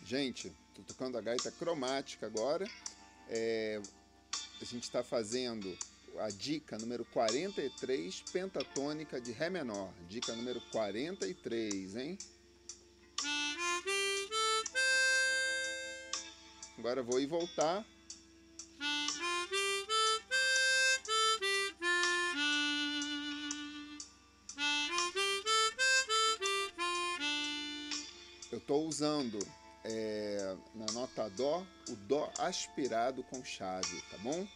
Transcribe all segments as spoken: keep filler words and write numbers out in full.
Gente, tô tocando a gaita cromática agora. É, a gente está fazendo a dica número quarenta e três, pentatônica de Ré menor. Dica número quarenta e três, hein? Agora vou ir voltar. Eu estou usando é, na nota Dó, o Dó aspirado com chave, tá bom?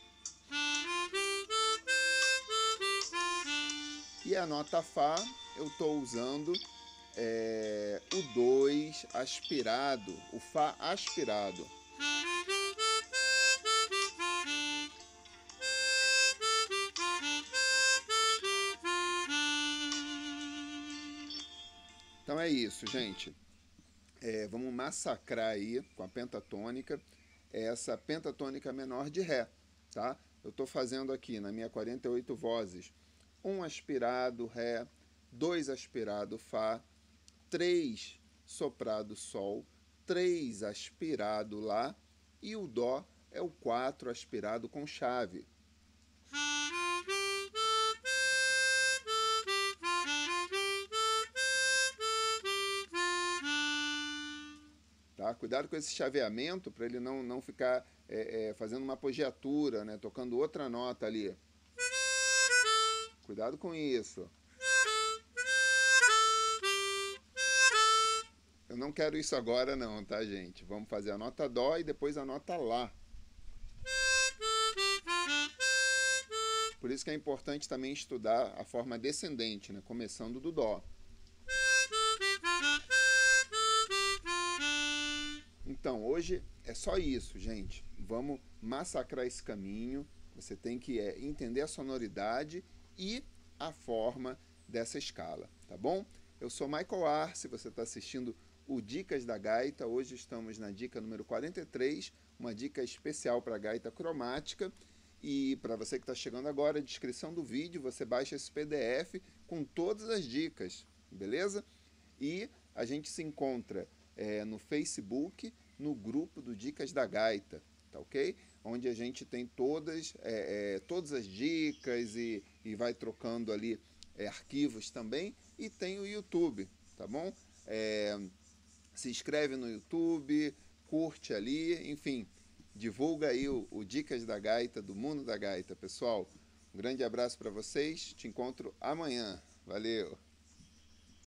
E a nota Fá, eu estou usando é, o dois aspirado, o Fá aspirado. Então é isso, gente. É, vamos massacrar aí com a pentatônica, essa pentatônica menor de Ré, tá? Eu estou fazendo aqui na minha quarenta e oito vozes, um aspirado Ré, dois aspirado Fá, três soprado Sol, três aspirado Lá e o Dó é o quatro aspirado com chave. Tá? Cuidado com esse chaveamento para ele não, não ficar é, é, fazendo uma apogiatura, né? Tocando outra nota ali. Cuidado com isso. Eu não quero isso agora não, tá, gente? Vamos fazer a nota Dó e depois a nota Lá. Por isso que é importante também estudar a forma descendente, né? Começando do Dó. Então, hoje é só isso, gente. Vamos massacrar esse caminho. Você tem que é, entender a sonoridade e a forma dessa escala, tá bom? Eu sou Michael Arce, você está assistindo o Dicas da Gaita. Hoje estamos na dica número quarenta e três, uma dica especial para gaita cromática. E para você que está chegando agora, a descrição do vídeo, você baixa esse P D F com todas as dicas, beleza? E a gente se encontra é, no Facebook, no grupo do Dicas da Gaita, tá ok? Onde a gente tem todas, é, é, todas as dicas e, e vai trocando ali é, arquivos também. E tem o YouTube, tá bom? É, se inscreve no YouTube, curte ali, enfim, divulga aí o, o Dicas da Gaita, do Mundo da Gaita, pessoal. Um grande abraço para vocês, te encontro amanhã. Valeu!